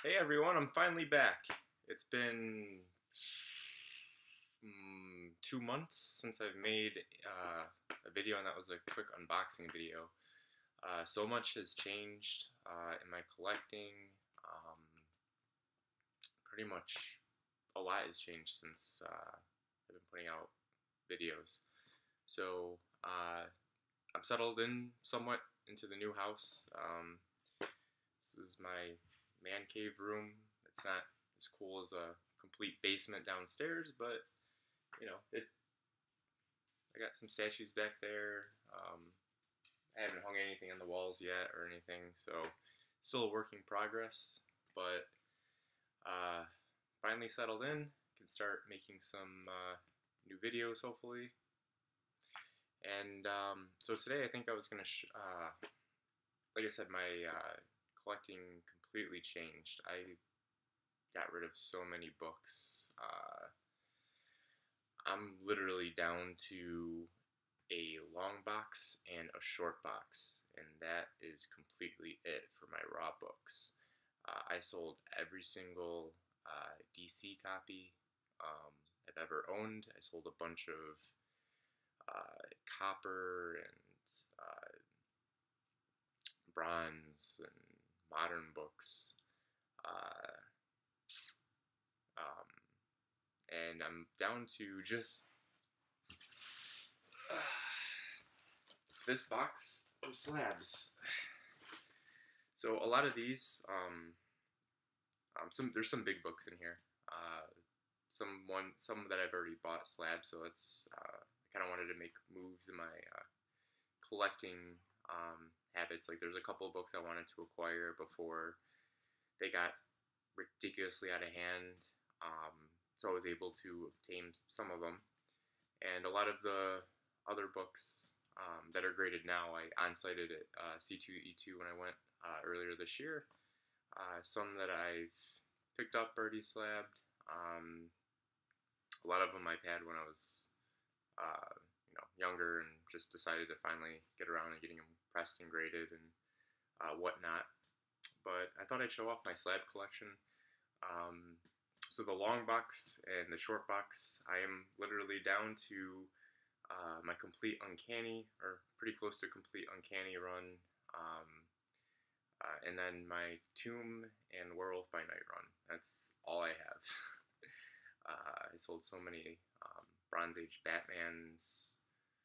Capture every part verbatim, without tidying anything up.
Hey everyone, I'm finally back. It's been mm, two months since I've made uh, a video, and that was a quick unboxing video. Uh, so much has changed uh, in my collecting. Um, pretty much a lot has changed since uh, I've been putting out videos. So uh, I'm settled in somewhat into the new house. Um, this is my man cave room. It's not as cool as a complete basement downstairs, but you know, it. I got some statues back there. Um, I haven't hung anything on the walls yet or anything, so still a work in progress. But uh, finally settled in. Can start making some uh, new videos hopefully. And um, so today I think I was gonna, sh uh, like I said, my uh, collecting completely changed. I got rid of so many books. Uh, I'm literally down to a long box and a short box, and that is completely it for my raw books. Uh, I sold every single uh, D C copy um, I've ever owned. I sold a bunch of uh, copper and uh, bronze and modern books. Uh, um, and I'm down to just uh, this box of slabs. So a lot of these, um, um, some there's some big books in here. Uh, some one some that I've already bought slabs, so it's uh, I kind of wanted to make moves in my uh, collecting um, habits. Like there's a couple of books I wanted to acquire before they got ridiculously out of hand. Um, so I was able to obtain some of them, and a lot of the other books um, that are graded now, I on-sited at uh, C two E two when I went uh, earlier this year. Uh, some that I've picked up already slabbed. Um, a lot of them I've had when I was uh, you know, younger, and just decided to finally get around and getting them pressed and graded and uh, whatnot. But I thought I'd show off my slab collection. Um, so the long box and the short box, I am literally down to uh, my complete Uncanny, or pretty close to complete Uncanny run, um, uh, and then my Tomb and Werewolf by Night run. That's all I have. uh, I sold so many um, Bronze Age Batmans.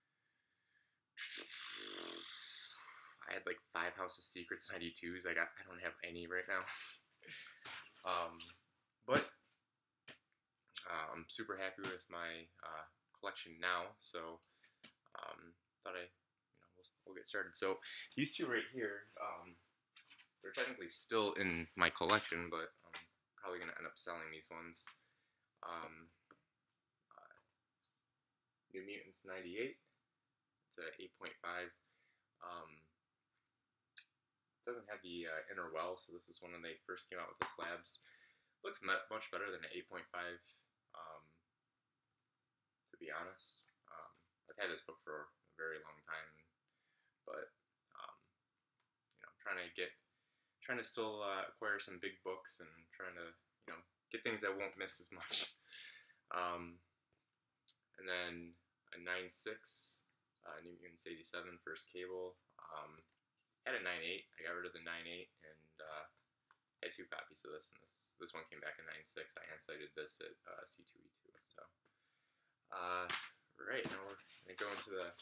I had like five House of Secrets ninety-twos. I got I don't have any right now. um, but uh, I'm super happy with my uh, collection now. So um, thought I, you know, we'll, we'll get started. So these two right here, um, they're technically still in my collection, but I'm probably gonna end up selling these ones. Um, uh, New Mutants ninety-eight. It's a eight point five. Um, doesn't have the uh, inner well, so this is when they first came out with the slabs. Looks much better than an eight point five, um, to be honest. Um, I've had this book for a very long time, but um, you know, I'm trying to get, trying to still uh, acquire some big books and trying to, you know, get things I won't miss as much. Um, and then a nine six, uh, New Mutants eighty-seven, first Cable. Um, had a nine eight. I got rid of the nine eight and uh, had two copies of this, and this this one came back in nine six. I hand-sighted this at uh, C two E two. So, uh, right, now we're going to go into the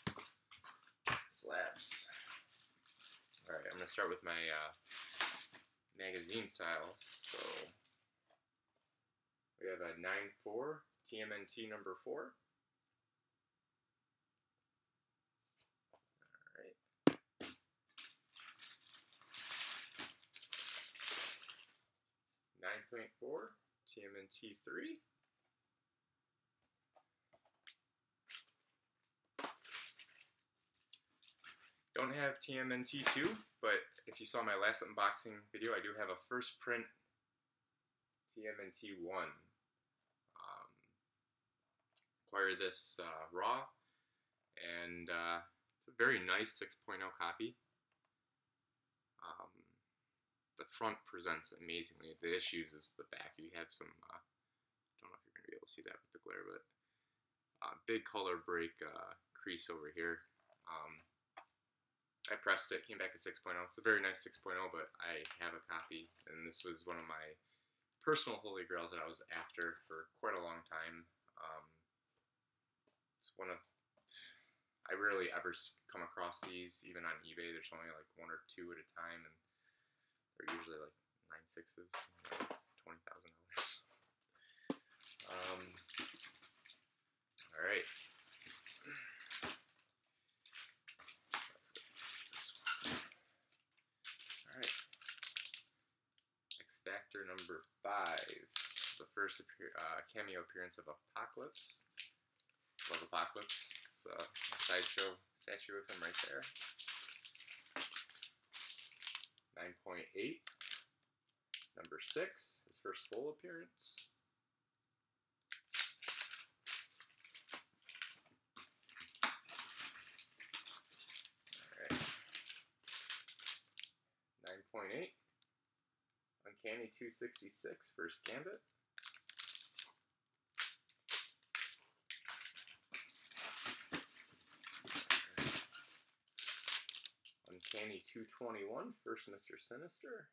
slabs. Alright, I'm going to start with my uh, magazine styles. So, we have a nine four, T M N T number four. nine point four, T M N T three. Don't have T M N T two, but if you saw my last unboxing video, I do have a first print T M N T one. Um, acquired this uh, raw, and uh, it's a very nice six point oh copy. Um, the front presents amazingly. The issues is the back. You have some, uh, don't know if you're going to be able to see that with the glare, but uh, big color break uh, crease over here. Um, I pressed it, came back a six point oh. It's a very nice six point oh, but I have a copy, and this was one of my personal holy grails that I was after for quite a long time. Um, it's one of, I rarely ever come across these, even on eBay. There's only like one or two at a time, and they're usually like nine sixes, twenty thousand dollars. Um, all right. Factor number five, the first appear, uh, cameo appearance of Apocalypse. Love Apocalypse. It's a sideshow statue of him right there. nine point eight. Number six, his first full appearance. Alright. nine point eight. Uncanny two sixty-six, first Gambit. Uncanny two twenty-one, first Mister Sinister.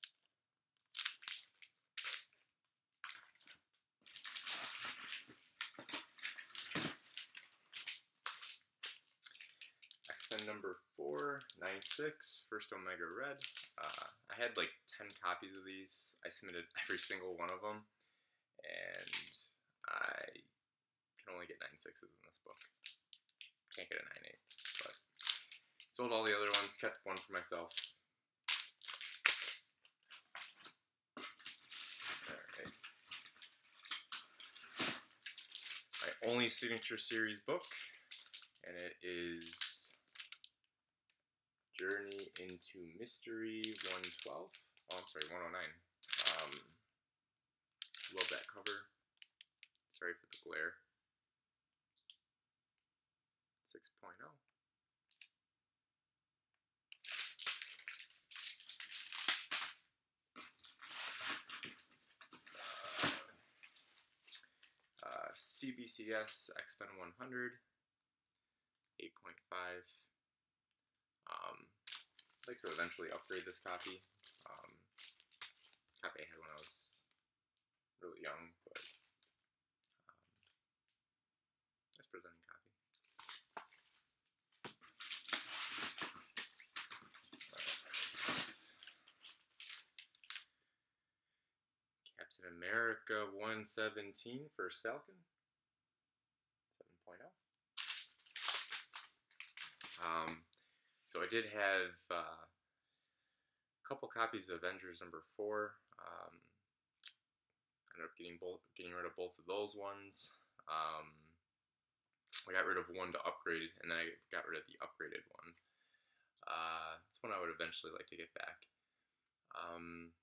X-Men number four, nine six, first Omega Red. Uh, I had like ten copies of these. I submitted every single one of them, and I can only get nine sixes in this book. Can't get a nine eight, but sold all the other ones, kept one for myself. Alright. My only Signature Series book, and it is Journey into Mystery one twelve. Oh, I'm sorry, one oh nine. Um, love that cover. Sorry for the glare. six point oh. Uh, C B C S X-Men one hundred. eight point five. Um, I'd like to eventually upgrade this copy. Um, copy I had when I was really young, but um, nice presenting copy. Captain America one seventeen, first Falcon. seven point oh. Um, So I did have uh, a couple copies of Avengers number four. Um, ended up getting both, getting rid of both of those ones. Um, I got rid of one to upgrade, and then I got rid of the upgraded one. Uh, it's one I would eventually like to get back. Um,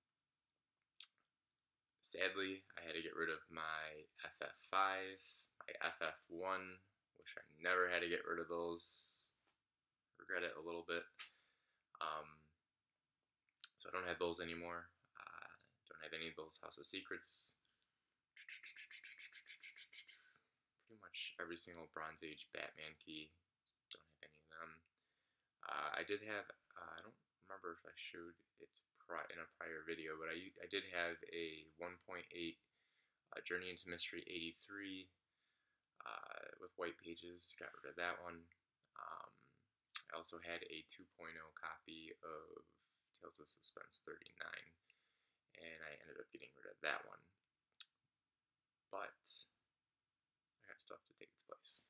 sadly, I had to get rid of my F F five, my F F one. Wish I never had to get rid of those. Regret it a little bit. Um, so I don't have those anymore. Uh, don't have any of those House of Secrets. Pretty much every single Bronze Age Batman key. Don't have any of them. Uh, I did have, uh, I don't remember if I showed it pri in a prior video, but I, I did have a one point eight uh, Journey into Mystery eighty-three uh, with white pages. Got rid of that one. Um, I also had a two point oh copy of Tales of Suspense thirty-nine, and I ended up getting rid of that one. But I got stuff to take its place.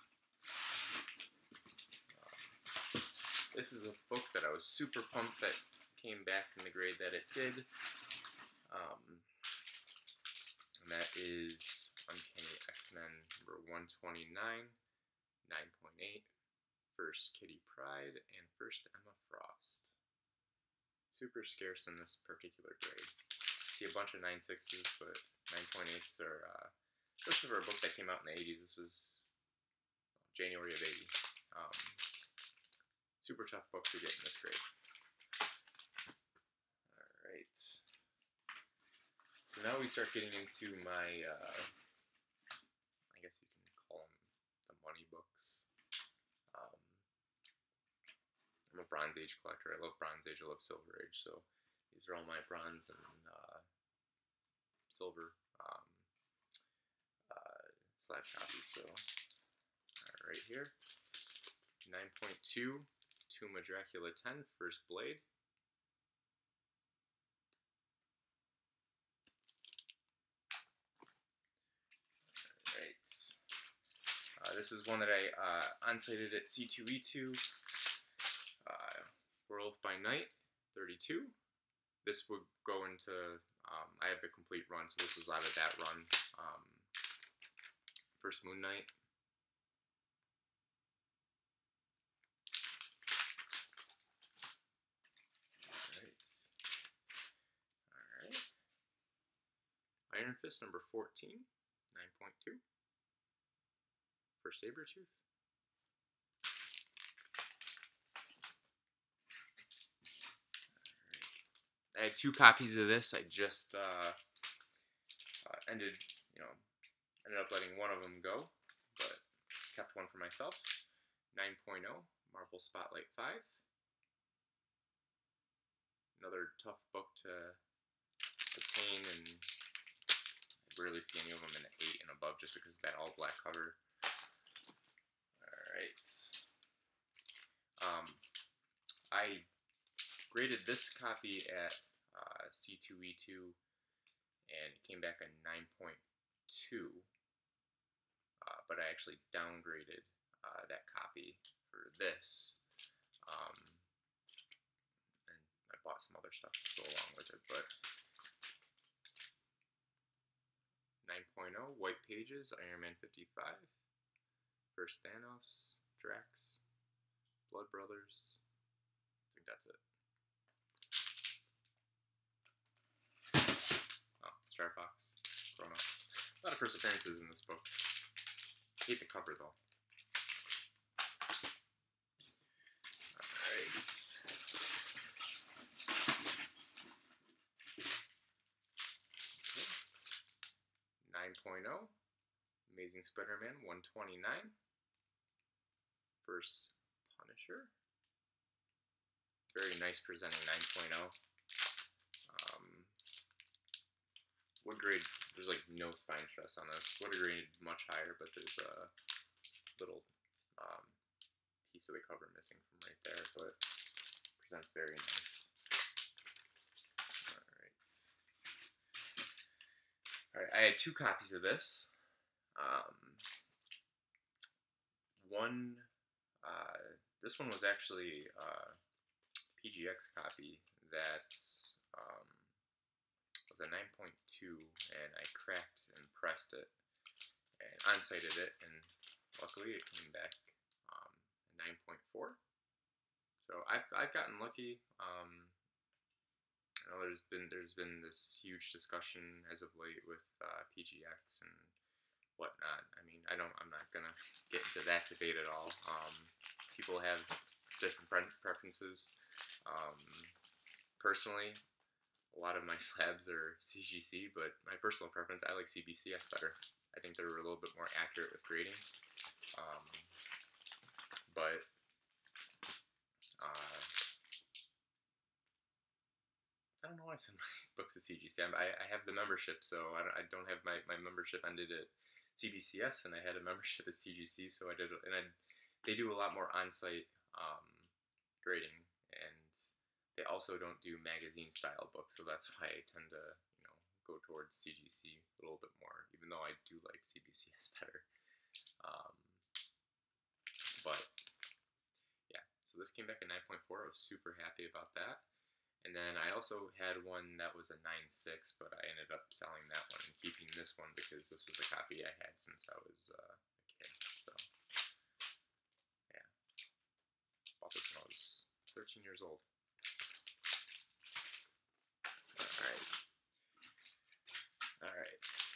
Um, this is a book that I was super pumped that came back in the grade that it did. Um, and that is Uncanny X-Men number one twenty-nine, nine point eight. First Kitty Pryde, and first Emma Frost. Super scarce in this particular grade. See a bunch of nine sixes, but nine point eights are, uh, especially for a book that came out in the eighties. This was January of eighty. Um, super tough book to get in this grade. Alright. So now we start getting into my, uh, I guess you can call them the money books. Um, I'm a Bronze Age collector. I love Bronze Age, I love Silver Age, so these are all my bronze and uh, silver um, uh, slab copies. So uh, right here, nine point two, Tomb of Dracula ten, First Blade. Uh, this is one that I uh, on-sited at C two E two, uh, Werewolf by Night, thirty-two. This would go into, um, I have the complete run, so this was out of that run. Um, First Moon Knight. Alright. Alright. Iron Fist number fourteen, nine point two. For Sabretooth. Right. I had two copies of this. I just uh, uh, ended, you know, ended up letting one of them go, but kept one for myself. nine point oh, Marvel Spotlight five. Another tough book to obtain, and I rarely see any of them in an eight and above just because of that all black cover. Alright, um, I graded this copy at uh, C two E two, and it came back a nine point two, uh, but I actually downgraded uh, that copy for this, um, and I bought some other stuff to go along with it, but nine point oh, White Pages, Iron Man fifty-five. First Thanos, Drax, Blood Brothers. I think that's it. Oh, Star Fox, Chronos. A lot of first appearances in this book. I hate the cover though. Alright. nine point oh, Amazing Spider-Man one twenty-nine. First Punisher. Very nice presenting nine point oh. Um, wood grade, there's like no spine stress on this. Wood grade much higher, but there's a little um, piece of the cover missing from right there, but presents very nice. Alright. Alright, I had two copies of this. Um, one, uh, this one was actually a P G X copy that um, was a nine point two, and I cracked and pressed it and on-sited it, and luckily it came back um, nine point four. So I've I've gotten lucky. Um, I know there's been there's been this huge discussion as of late with uh, P G X and whatnot. I mean, I don't. I'm not gonna get into that debate at all. Um, people have different pre- preferences. Um, personally, a lot of my slabs are C G C, but my personal preference, I like C B C S better. I think they're a little bit more accurate with grading. Um, but uh, I don't know why I send my books to C G C. I, I have the membership, so I don't, I don't have my, my membership ended at C B C S, and I had a membership at C G C, so I did, and I, they do a lot more on-site um, grading, and they also don't do magazine-style books, so that's why I tend to, you know, go towards C G C a little bit more, even though I do like C B C S better. Um, but, yeah, so this came back at nine point four. I was super happy about that. And then I also had one that was a nine point six, but I ended up selling that one and keeping this one because this was a copy I had since I was uh, a kid. So, yeah. Bought this when I was thirteen years old. Alright. Alright.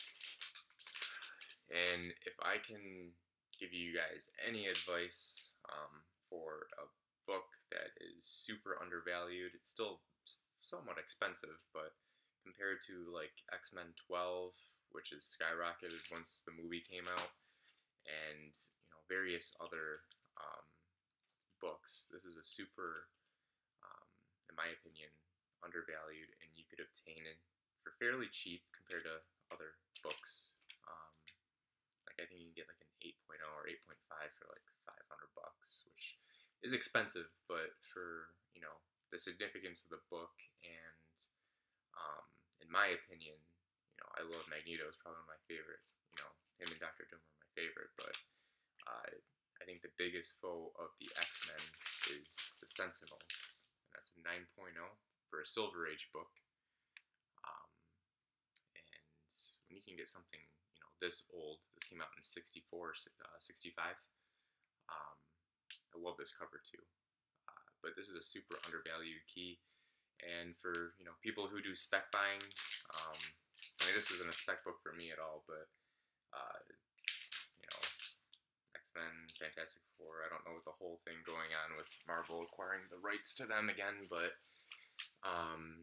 And if I can give you guys any advice um, for a book that is super undervalued, it's still somewhat expensive, but compared to like X-Men twelve, which is skyrocketed once the movie came out, and you know various other um, books. This is a super, um, in my opinion, undervalued, and you could obtain it for fairly cheap compared to other books. Um, like I think you can get like an eight point oh or eight point five for like five hundred bucks, which is expensive, but for you know the significance of the book and um, in my opinion, you know I love Magneto. It's probably one of my favorite. You know him and Doctor Doom are my favorite, but uh, I think the biggest foe of the X-Men is the Sentinels, and that's a nine point oh for a Silver Age book. Um, and when you can get something, you know, this old, this came out in sixty-four, uh, sixty-five. Um, I love this cover too. Uh, but this is a super undervalued key, and for you know people who do spec buying, um, I mean this isn't a spec book for me at all, but uh, you know. X-Men, Fantastic Four. I don't know what the whole thing going on with Marvel acquiring the rights to them again, but um,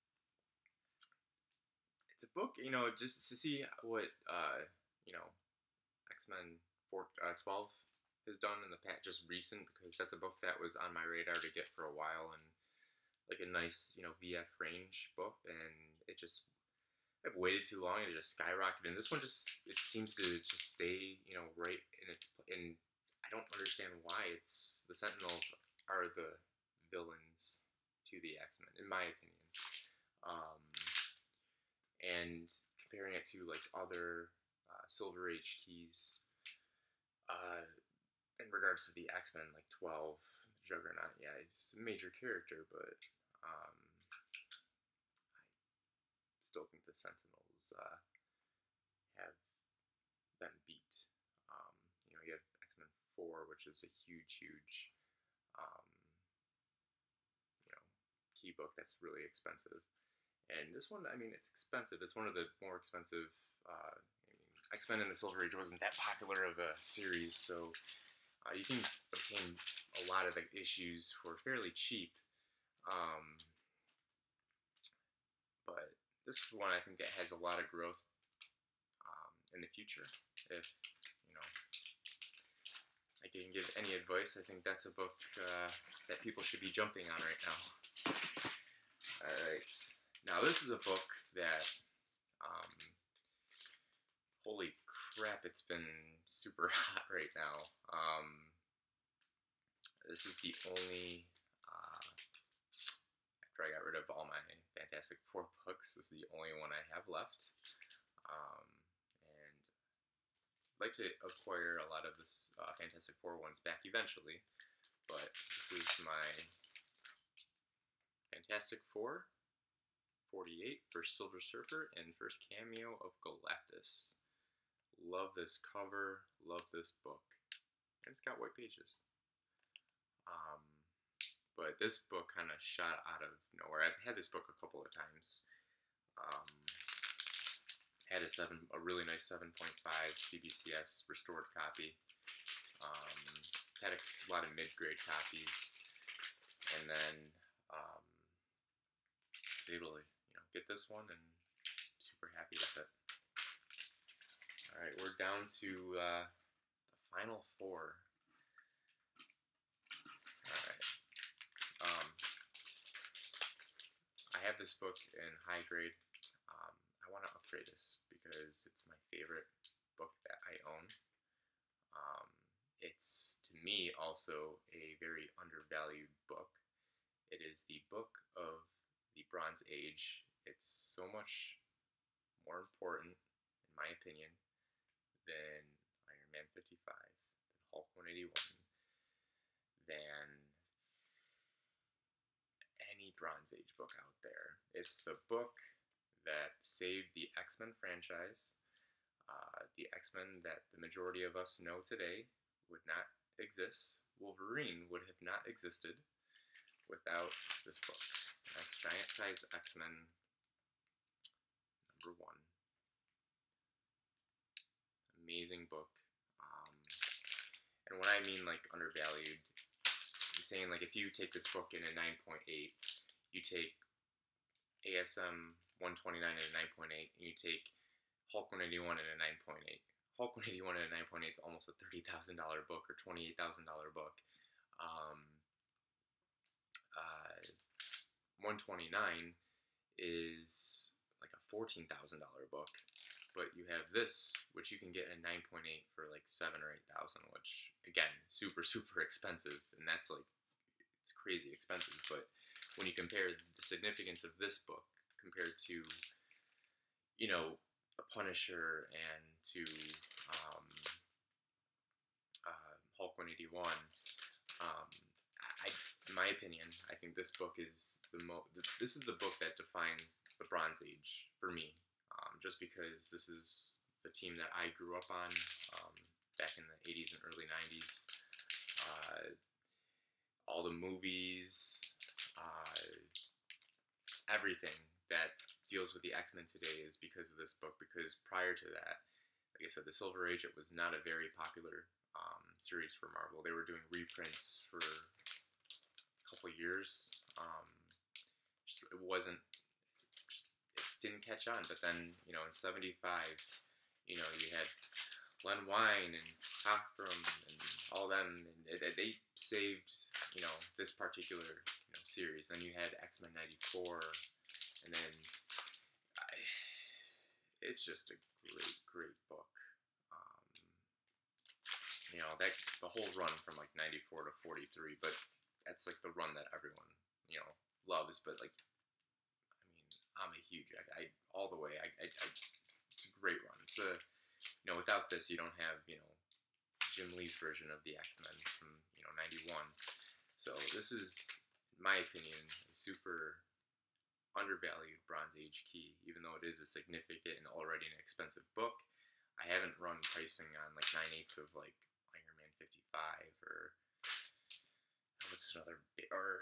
it's a book, you know, just to see what uh, you know X-Men four, uh, twelve has done in the past, just recent, because that's a book that was on my radar to get for a while, and like a nice, you know, V F range book, and it just I've waited too long and it just skyrocketed. And this one just it seems to just stay, you know, right in its and I don't understand why it's the Sentinels are the villains to the X-Men, in my opinion. Um, and comparing it to like other uh, Silver Age keys, uh, in regards to the X-Men, like twelve, Juggernaut, yeah, he's a major character, but um, still think the Sentinels uh, have been beat. Um, you know, you have X-Men four, which is a huge, huge, um, you know, key book that's really expensive. And this one, I mean, it's expensive. It's one of the more expensive. Uh, I mean, X-Men in the Silver Age wasn't that popular of a series, so uh, you can obtain a lot of the issues for fairly cheap. Um, but this one, I think, that has a lot of growth um, in the future. If, you know, I can give any advice, I think that's a book uh, that people should be jumping on right now. Alright, now this is a book that, um, holy crap, it's been super hot right now. Um, this is the only, uh, after I got rid of all my Fantastic Four books, this is the only one I have left. Um, and I'd like to acquire a lot of this uh, Fantastic Four ones back eventually, but this is my Fantastic Four forty-eight, first Silver Surfer, and first cameo of Galactus. Love this cover, love this book, and it's got white pages. Um, But this book kind of shot out of nowhere. I've had this book a couple of times. Um, had a seven, a really nice seven point five C B C S restored copy. Um, had a lot of mid-grade copies, and then um, was able to, you know, get this one, and I'm super happy with it. All right, we're down to uh, the final four. I have this book in high grade. Um, I want to upgrade this because it's my favorite book that I own. Um, it's, to me, also a very undervalued book. It is the book of the Bronze Age. It's so much more important, in my opinion, than Iron Man fifty-five, than Hulk one eighty-one, than any Bronze Age book out there. It's the book that saved the X-Men franchise. Uh, the X-Men that the majority of us know today would not exist. Wolverine would have not existed without this book. That's Giant Size X-Men number one. Amazing book. Um, and when I mean like undervalued, I'm saying like if you take this book in a nine point eight, you take A S M one twenty-nine and a nine point eight, and you take Hulk one eighty-one and a nine point eight. Hulk one eighty-one and a nine point eight is almost a thirty thousand dollars book or twenty-eight thousand dollars book. Um, uh, one twenty-nine is like a fourteen thousand dollars book, but you have this, which you can get a nine point eight for like seven or eight thousand, which again, super super expensive, and that's like it's crazy expensive. But when you compare the significance of this book compared to, you know, a Punisher and to um, uh, Hulk one eighty-one, um, I, in my opinion, I think this book is the mo. This is the book that defines the Bronze Age for me, um, just because this is the team that I grew up on um, back in the eighties and early nineties. Uh, all the movies, uh, everything that deals with the X-Men today is because of this book, because prior to that, like I said, the Silver Age, it was not a very popular um, series for Marvel. They were doing reprints for a couple years. Um, just, it wasn't, just, it didn't catch on. But then, you know, in seventy-five, you know, you had Len Wein and Cockrum and all them, and it, it, they saved, you know, this particular you know, series. Then you had X-Men ninety-four, and then I, it's just a great, great book. Um, you know, that the whole run from like ninety-four to forty-three, but that's like the run that everyone, you know, loves. But like, I mean, I'm a huge, I, I all the way, I, I, I, it's a great run. It's a, you know, without this, you don't have, you know, Jim Lee's version of the X-Men from, you know, ninety-one. So this is, in my opinion, a super undervalued Bronze Age key, even though it is a significant and already an expensive book. I haven't run pricing on like nine eighths of like Iron Man fifty-five or what's another bit, or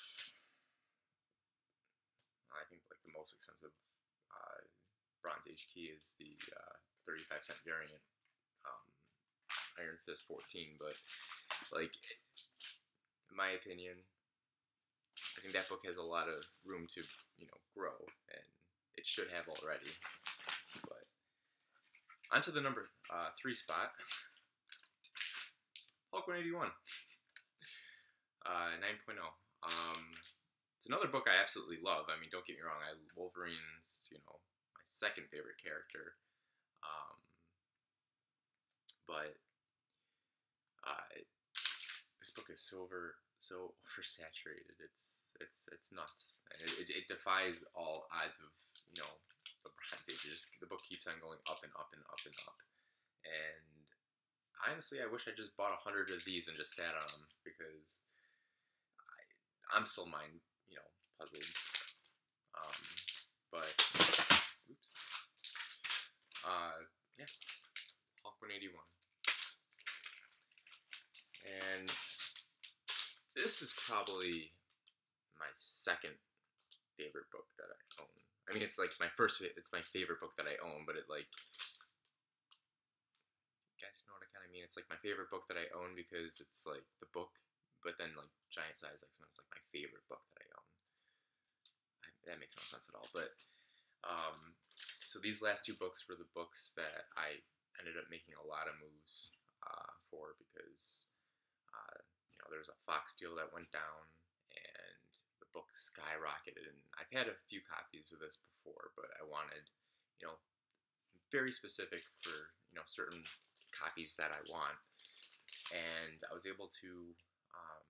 I think like the most expensive uh, Bronze Age key is the uh, thirty-five cent variant um, Iron Fist fourteen, but like in my opinion, I think that book has a lot of room to, you know, grow, and it should have already. But onto the number uh, three spot, Hulk one eighty-one, uh, nine point oh. Um, it's another book I absolutely love. I mean, don't get me wrong, I Wolverine's, you know, my second favorite character. Um, but uh, this book is so over. so oversaturated. It's it's it's nuts. And it, it, it defies all odds of, you know, the Bronze Age. Just, the book keeps on going up and up and up and up. And honestly, I wish I just bought a hundred of these and just sat on them, because I I'm still mind you know puzzled. Um, but oops. Uh, yeah, Hulk one eighty-one. And this is probably my second favorite book that I own. I mean, it's like my first, it's my favorite book that I own, but it like, you guys know what I kind of mean? It's like my favorite book that I own because it's like the book, but then like Giant Size X-Men is like my favorite book that I own. I, that makes no sense at all, but, um, so these last two books were the books that I ended up making a lot of moves uh, for, because uh, you know, there was a Fox deal that went down, and the book skyrocketed. And I've had a few copies of this before, but I wanted, you know, very specific for, you know, certain copies that I want. And I was able to um,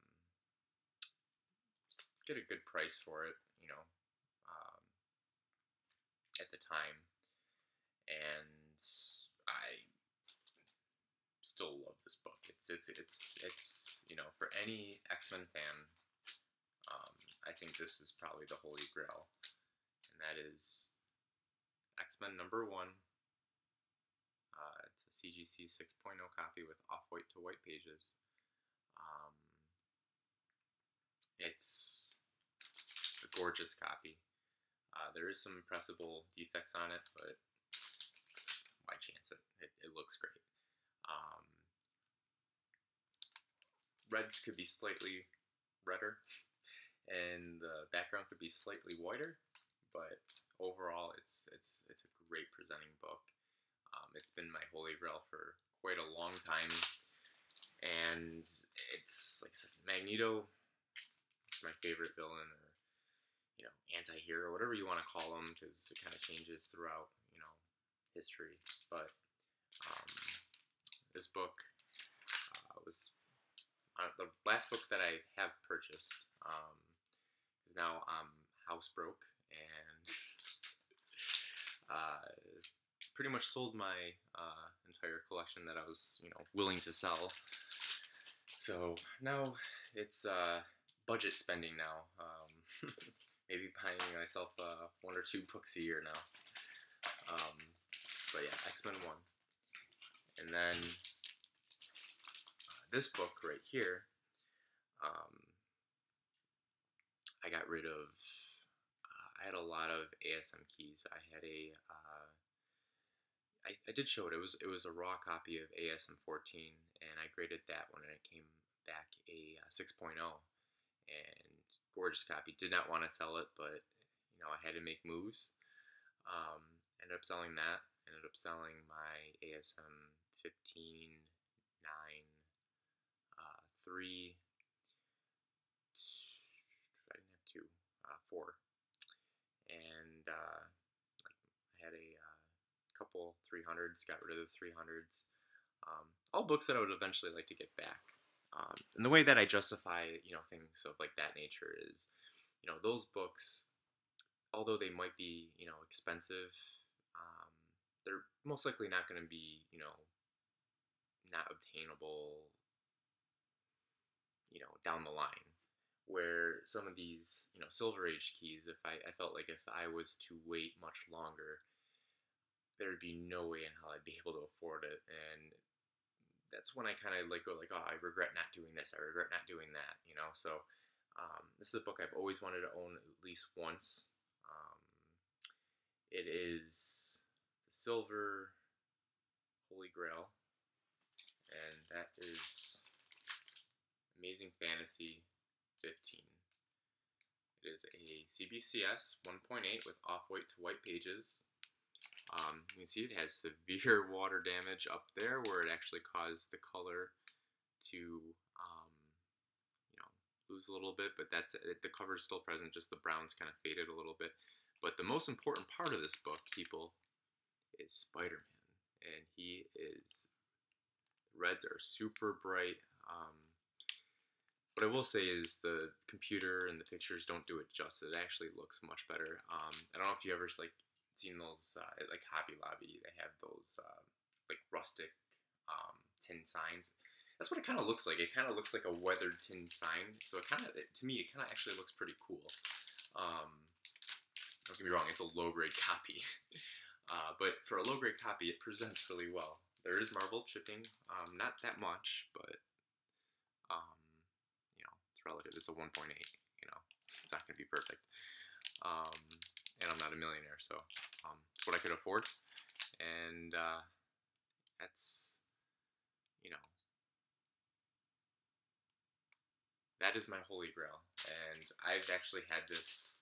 get a good price for it, you know, um, at the time. And I still love this book. It's it's it's it's you know, for any X-Men fan, um, I think this is probably the holy grail, and that is X-Men number one. Uh, it's a C G C six point oh copy with off-white to white pages. Um, it's a gorgeous copy. Uh, there is some impressible defects on it, but why chance it? It, it looks great. Um, reds could be slightly redder, and the background could be slightly whiter, but overall, it's it's it's a great presenting book. Um, it's been my holy grail for quite a long time, and it's like I said, Magneto is my favorite villain, or you know, anti-hero, whatever you want to call him, because it kind of changes throughout, you know, history. But um, this book uh, was uh, the last book that I have purchased. Um, because now I'm housebroke and uh, pretty much sold my uh, entire collection that I was, you know, willing to sell. So now it's uh, budget spending now. Um, maybe buying myself uh, one or two books a year now. Um, but yeah, X-Men one. And then uh, this book right here, um, I got rid of, uh, I had a lot of A S M keys. I had a, uh, I, I did show it, it was, it was a raw copy of A S M fourteen, and I graded that when it came back a uh, six point oh, and gorgeous copy. Did not want to sell it, but you know, I had to make moves. Um, ended up selling that. Ended up selling my A S M fifteen, nine, uh, three. I didn't have two, uh, four, and uh, I had a uh, couple three hundreds. Got rid of the three hundreds. Um, all books that I would eventually like to get back. Um, and the way that I justify, you know, things of like that nature is, you know, those books, although they might be, you know, expensive, um, they're most likely not going to be, you know, not obtainable, you know, down the line. Where some of these, you know, Silver Age keys, if I, I felt like if I was to wait much longer, there'd be no way in hell I'd be able to afford it. And that's when I kind of like go like, oh, I regret not doing this. I regret not doing that, you know? So um, this is a book I've always wanted to own at least once. Um, it is the Silver Holy Grail, and that is Amazing Fantasy fifteen. It is a C B C S one point eight with off-white to white pages. Um, you can see it has severe water damage up there where it actually caused the color to, um, you know, lose a little bit, but that's it. The cover is still present, just the browns kind of faded a little bit. But the most important part of this book, people, is Spider-Man, and he is, the reds are super bright. Um, what I will say is the computer and the pictures don't do it justice. It actually looks much better. Um, I don't know if you ever like seen those uh, at like Hobby Lobby. They have those uh, like rustic um, tin signs. That's what it kind of looks like. It kind of looks like a weathered tin sign. So it kind of, to me, it kind of actually looks pretty cool. Um, don't get me wrong, it's a low-grade copy. uh, but for a low-grade copy, it presents really well. There is marble chipping, um, not that much, but um, you know, it's relative. It's a one point eight. You know, it's not going to be perfect. Um, and I'm not a millionaire, so um, it's what I could afford, and uh, that's, you know, that is my holy grail, and I've actually had this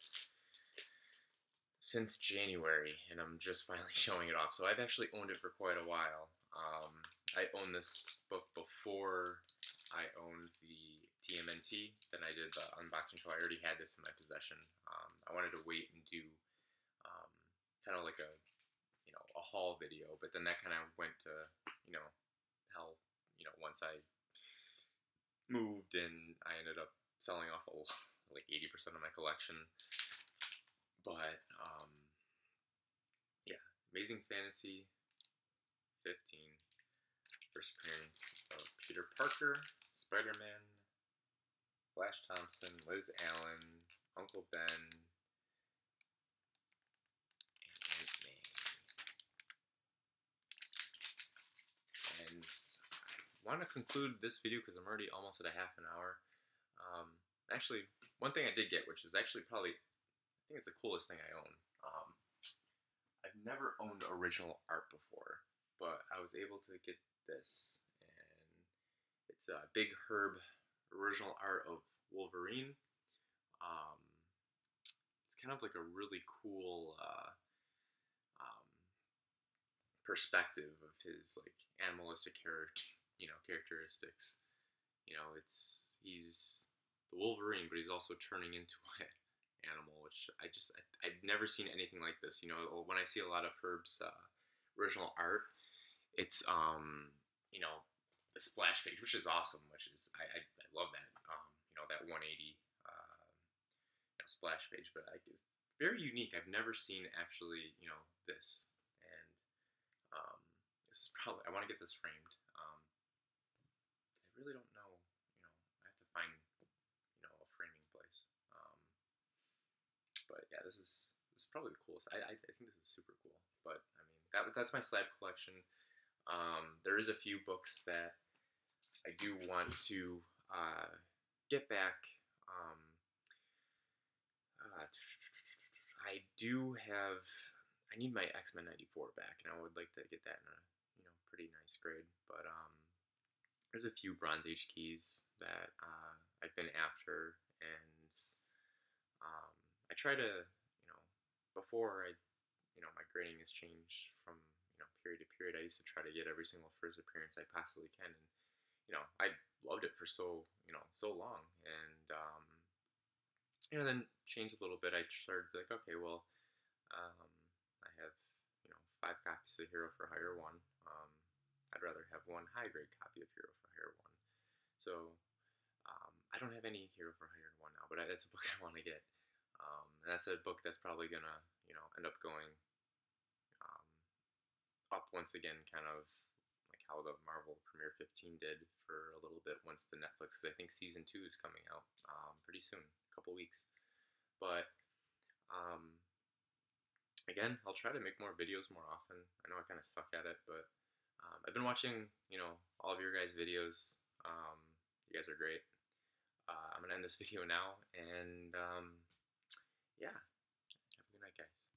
since January, and I'm just finally showing it off. So I've actually owned it for quite a while. Um, I owned this book before I owned the T M N T. Then I did the unboxing show. I already had this in my possession. Um, I wanted to wait and do um, kind of like a, you know, a haul video, but then that kind of went to, you know, hell, you know, once I moved and I ended up selling off a, like eighty percent of my collection. But, um, yeah, Amazing Fantasy fifteen, first appearance of Peter Parker, Spider-Man, Flash Thompson, Liz Allen, Uncle Ben, and I want to conclude this video because I'm already almost at a half an hour. Um, actually, one thing I did get, which is actually probably, I think it's the coolest thing I own. Um, I've never owned original art before, but I was able to get this, and it's a Big Herb original art of Wolverine. Um, it's kind of like a really cool uh, perspective of his like animalistic character, you know, characteristics. You know, it's he's the Wolverine, but he's also turning into an animal, which I just I, I've never seen anything like this. You know, when I see a lot of Herb's uh, original art, it's um you know the splash page, which is awesome, which is I I, I love that um you know that one eighty uh, you know, splash page, but I it's very unique. I've never seen actually you know this, and um this is probably I want to get this framed. Um, I really don't know. You know, I have to find you know a framing place. Um, but yeah, this is this is probably the coolest. I I, I think this is super cool. But I mean that that's my slab collection. Um, there is a few books that I do want to uh, get back. Um, uh, I do have. I need my X Men ninety-four back, and I would like to get that in a you know pretty nice grade. But um, there's a few Bronze Age keys that uh, I've been after, and um, I try to you know before I you know my grading has changed from you know period to period. I used to try to get every single first appearance I possibly can, and you know I loved it for so you know so long, and um, you know then changed a little bit. I started to be like, okay, well, um, I have you know five copies of Hero for Hire one. Um, I'd rather have one high grade copy of Hero for Hire one. So um, I don't have any Hero for Hire one now, but I, that's a book I want to get. Um, and that's a book that's probably gonna you know end up going um, up once again, kind of like how the Marvel Premiere fifteen did for a little bit once the Netflix. Cause I think season two is coming out um, pretty soon, a couple weeks. But um, again, I'll try to make more videos more often. I know I kind of suck at it, but um, I've been watching, you know, all of your guys' videos. Um, you guys are great. Uh, I'm gonna end this video now, and um, yeah, have a good night, guys.